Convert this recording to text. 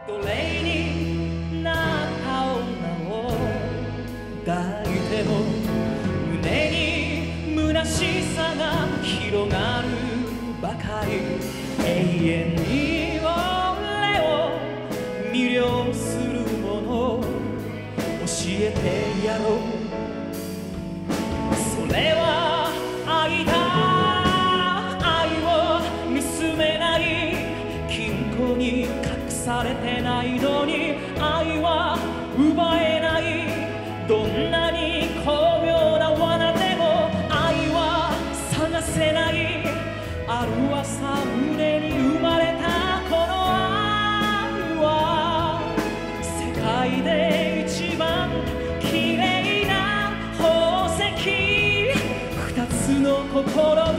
奴隷になった女を抱いても胸に虚しさが広がるばかり。永遠に俺を魅了するもの教えてやろう。それは愛だ。愛を盗めない金庫に隠されてないのに愛は奪えない。どんなに巧妙な罠でも愛は探せない。ある朝胸に生まれたこの愛は世界で一番綺麗な宝石。二つの心